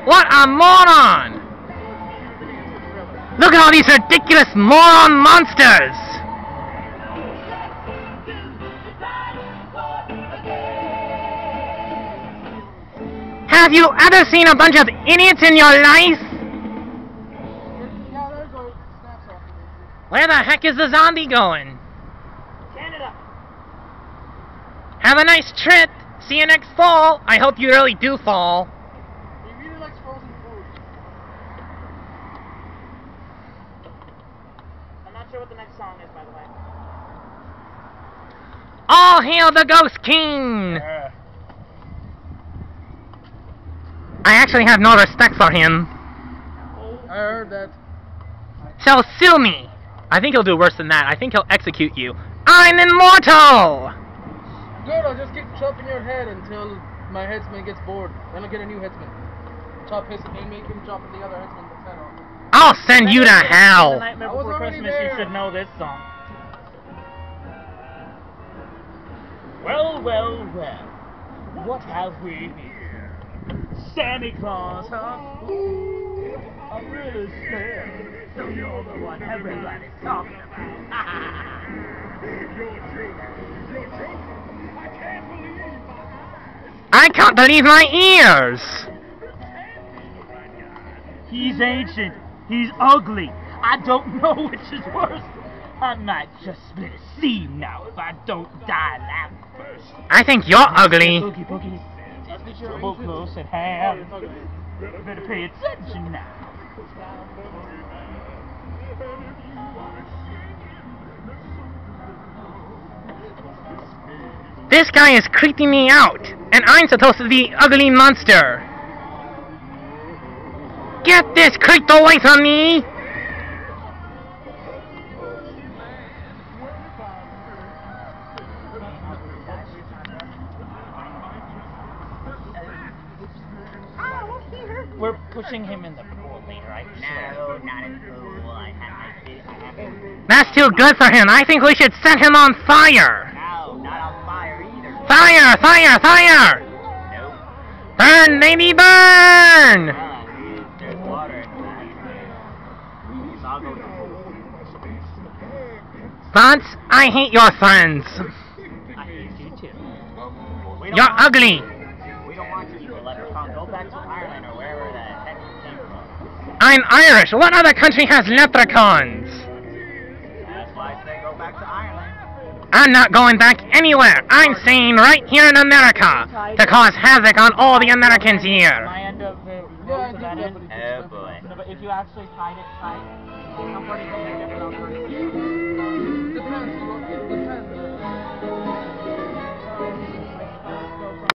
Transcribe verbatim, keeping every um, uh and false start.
What a moron! Look at all these ridiculous moron monsters! Have you ever seen a bunch of idiots in your life? Where the heck is the zombie going? Canada. Have a nice trip. See you next fall. I hope you really do fall. He really likes frozen food. I'm not sure what the next song is, by the way. All hail the Ghost King! Yeah. I actually have no respect for him. I heard that. So sue me. I think he'll do worse than that. I think he'll execute you. I'm immortal! Good, I'll just keep chopping your head until my headsman gets bored. Then I'll get a new headsman. Chop his and make him chop the other headsman's head off. I'll send you to hell! The Nightmare Before Christmas, you should know this song. Well, well, well. What have we here? Santa Claus, huh? Ooh, I'm really scared. So you're the one everybody's talking about. I can't believe my ears! He's ancient. He's ugly. I don't know which is worse. I might just split a seam now if I don't die laughing first. I think you're ugly. Boogie boogie. Trouble close at hand. Better pay attention now. This guy is creeping me out, and I'm supposed to be ugly monster. Get this creep away from me! We're pushing him in the pool later, I swear. No, not in the pool. I have my big, I have my That's too good for him. I think we should set him on fire. No, not on fire either. Fire! Fire! Fire! Nope. Burn, baby, burn! Ah, dude, there's water inside. So I'll go to the pool. Fonz, I hate your friends. I hate you too. We don't You're want ugly. You. We don't want you, evil Leprechaun. Go back to Ireland or wherever the heck you came from. I'm Irish. What other country has leprechauns? That's why I say go back to Ireland. I'm not going back anywhere. I'm staying right here in America to cause havoc on all the Americans here. My end of the rope to that end. Oh boy. No, but if you actually tied it tight, somebody can make it without hurting you.